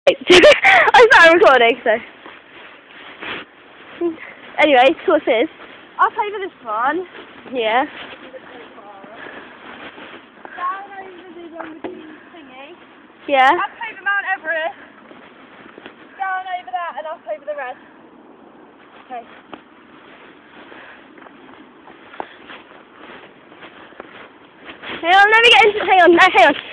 I started recording, so. Anyway, what's this? I'll play with this one. Yeah. Down over the one with the thingy. Yeah. Up over Mount Everest. Down over that and up over the rest. Okay. Hang on, let me get into. Hang on.